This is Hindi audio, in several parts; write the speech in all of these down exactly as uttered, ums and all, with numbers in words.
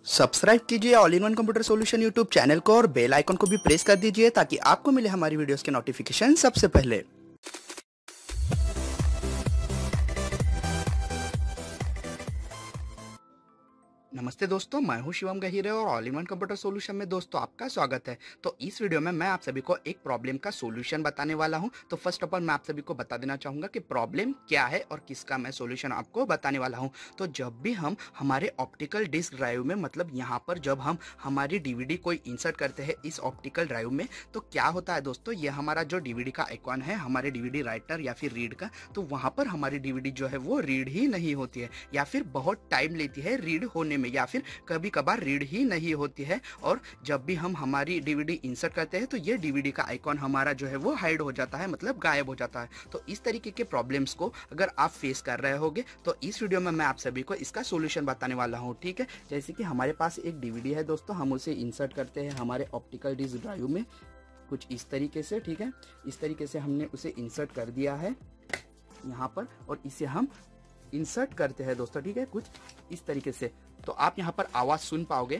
सब्सक्राइब कीजिए all in one computer solution YouTube channel को और बेल आइकन को भी प्रेस कर दीजिए ताकि आपको मिले हमारी वीडियोस के नोटिफिकेशन सबसे पहले। नमस्ते दोस्तों, मैं हूं शिवम गहीरे और all in one computer solution में दोस्तों आपका स्वागत है। तो इस वीडियो में मैं आप सभी को एक प्रॉब्लम का सॉल्यूशन बताने वाला हूं। तो फर्स्ट ऑफ ऑल मैं आप सभी को बता देना चाहूँगा कि प्रॉब्लम क्या है और किसका मैं सॉल्यूशन आपको बताने वाला हूं। तो जब भी हम हमारे ऑप्टिकल डिस्क ड्राइव में, मतलब यहाँ पर जब हम हमारी डीवीडी कोई इंसर्ट करते हैं इस ऑप्टिकल ड्राइव में, तो क्या होता है दोस्तों, ये हमारा जो डीवीडी का आइकॉन है हमारे डीवीडी राइटर या फिर रीड का, तो वहाँ पर हमारी डीवीडी जो है वो रीड ही नहीं होती है या फिर बहुत टाइम लेती है रीड होने में, या फिर कभी कभार रीड ही नहीं होती है। और जब भी हम हमारी डीवीडी इंसर्ट करते हैं तो ये डीवीडी का आइकॉन हमारा जो है वो हाइड हो जाता है, मतलब गायब हो जाता है। तो इस तरीके के प्रॉब्लम्स को अगर आप फेस कर रहे होगे तो इस वीडियो में मैं आप सभी को इसका सॉल्यूशन बताने वाला हूँ, ठीक है। जैसे कि हमारे पास एक डीवीडी है दोस्तों, हम उसे इंसर्ट करते हैं हमारे ऑप्टिकल डिस्क ड्राइव में कुछ इस तरीके से, ठीक है। इस तरीके से हमने उसे इंसर्ट कर दिया है यहाँ पर, और इसे हम इंसर्ट करते हैं दोस्तों, ठीक है, कुछ इस तरीके से। तो आप यहाँ पर आवाज सुन पाओगे।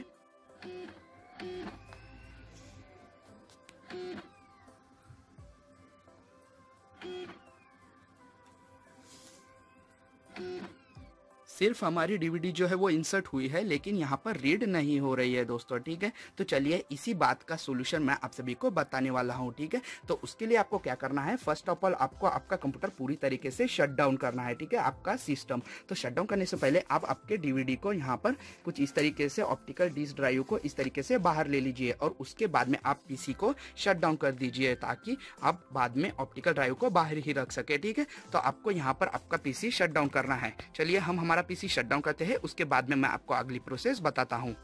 सिर्फ हमारी डीवीडी जो है वो इंसर्ट हुई है लेकिन यहाँ पर रीड नहीं हो रही है दोस्तों, ठीक है। तो चलिए इसी बात का सॉल्यूशन मैं आप सभी को बताने वाला हूँ, ठीक है। तो उसके लिए आपको क्या करना है, फर्स्ट ऑफ ऑल आपको आपका कंप्यूटर पूरी तरीके से शट डाउन करना है, ठीक है, आपका सिस्टम। तो शट डाउन करने से पहले आप आपके डीवीडी को यहाँ पर कुछ इस तरीके से ऑप्टिकल डिस्क ड्राइव को इस तरीके से बाहर ले लीजिए और उसके बाद में आप पीसी को शट डाउन कर दीजिए ताकि आप बाद में ऑप्टिकल ड्राइव को बाहर ही रख सके, ठीक है। तो आपको यहाँ पर आपका पीसी शट डाउन करना है। चलिए हम हमारा पीसी शट डाउन करते हैं, उसके बाद में मैं आपको अगली प्रोसेस बताता हूं।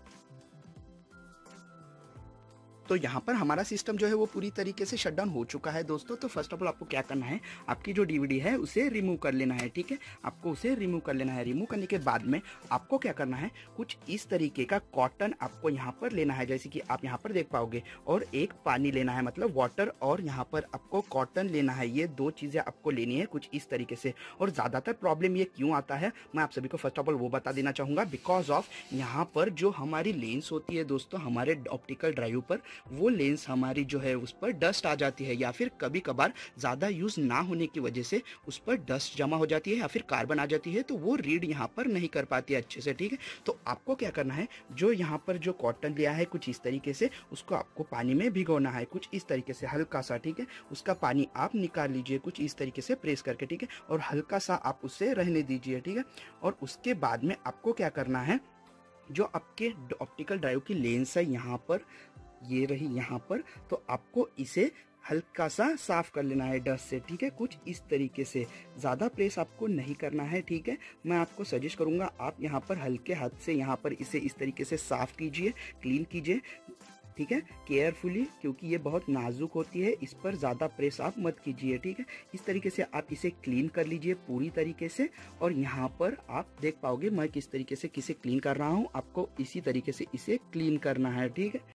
तो यहाँ पर हमारा सिस्टम जो है वो पूरी तरीके से शट डाउन हो चुका है दोस्तों। तो फर्स्ट ऑफ ऑल आपको क्या करना है, आपकी जो डीवीडी है उसे रिमूव कर लेना है, ठीक है। आपको उसे रिमूव कर लेना है। रिमूव करने के बाद में आपको क्या करना है, कुछ इस तरीके का कॉटन आपको यहाँ पर लेना है, जैसे कि आप यहाँ पर देख पाओगे, और एक पानी लेना है, मतलब वाटर, और यहाँ पर आपको कॉटन लेना है। ये दो चीज़ें आपको लेनी है कुछ इस तरीके से। और ज़्यादातर प्रॉब्लम ये क्यों आता है मैं आप सभी को फर्स्ट ऑफ ऑल वो बता देना चाहूँगा। बिकॉज ऑफ यहाँ पर जो हमारी लेंस होती है दोस्तों हमारे ऑप्टिकल ड्राइव पर, वो लेंस हमारी जो है उस पर डस्ट आ जाती है, या फिर कभी कभार ज़्यादा यूज़ ना होने की वजह से उस पर डस्ट जमा हो जाती है या फिर कार्बन आ जाती है, तो वो रीड यहाँ पर नहीं कर पाती है अच्छे से, ठीक है। तो आपको क्या करना है, जो यहाँ पर जो कॉटन लिया है कुछ इस तरीके से, उसको आपको पानी में भिगोना है कुछ इस तरीके से हल्का सा, ठीक है। उसका पानी आप निकाल लीजिए कुछ इस तरीके से प्रेस करके, ठीक है, और हल्का सा आप उसे रहने दीजिए, ठीक है। और उसके बाद में आपको क्या करना है, जो आपके ऑप्टिकल ड्राइव की लेंस है यहाँ पर, ये रही यहाँ पर, तो आपको इसे हल्का सा साफ कर लेना है डस्ट से, ठीक है, कुछ इस तरीके से। ज़्यादा प्रेस आपको नहीं करना है, ठीक है। मैं आपको सजेस्ट करूँगा आप यहाँ पर हल्के हाथ से यहाँ पर इसे इस तरीके से साफ कीजिए, क्लीन कीजिए, ठीक है, केयरफुली, क्योंकि ये बहुत नाजुक होती है, इस पर ज़्यादा प्रेस आप मत कीजिए, ठीक है। इस तरीके से आप इसे क्लीन कर लीजिए पूरी तरीके से। और यहाँ पर आप देख पाओगे मैं किस तरीके से किसे क्लीन कर रहा हूँ, आपको इसी तरीके से इसे क्लीन करना है, ठीक है।